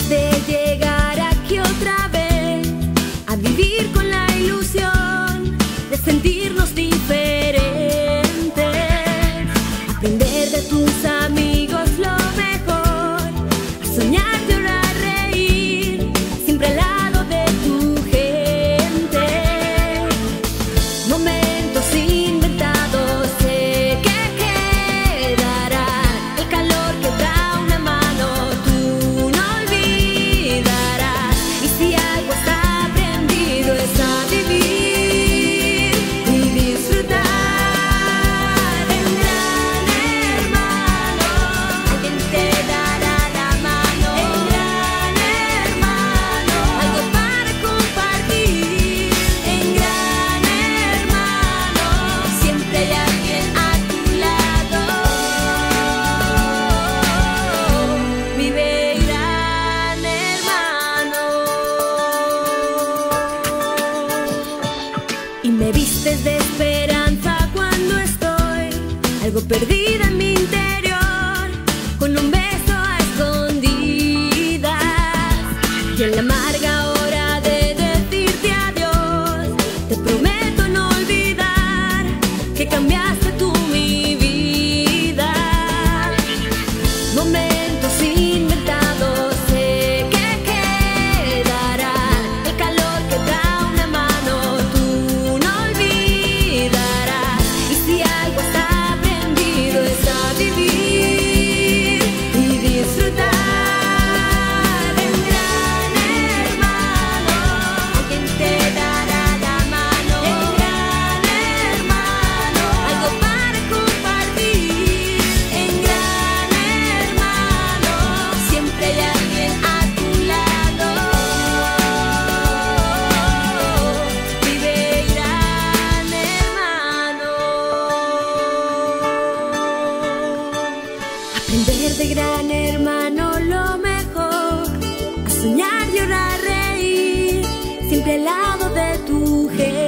de llegar aquí otra vez, a vivir con la ilusión de sentirnos diferentes, aprender de tus amigos lo mejor, a soñar, llorar, reír, siempre al lado de tu gente. Momentos inventados sé que quedarán, el calor que da una mano tú no olvidarás, y si algo has aprendido es a vivir y disfrutar. En Gran Hermano alguien te dará la mano, en Gran Hermano algo para compartir, en Gran Hermano siempre hay alguien a tu lado. Vive Gran Hermano. Y me vistes de esperanza cuando estoy algo perdida en mi interior, con un beso a escondidas, y en la amarga hora de decirte adiós te prometo no olvidar que cambiaste tú mi vida. Momentos inventados sé que quedarán, el calor que da una mano tú no olvidarás, y si algo has aprendido es a vivir y disfrutar. En Gran Hermano alguien te dará la mano, en Gran Hermano algo para compartir, en Gran Hermano siempre hay alguien a tu lado. Vive Gran Hermano. Aprender de Gran Hermano lo mejor, a soñar, llorar, reír, siempre al lado de tu gente.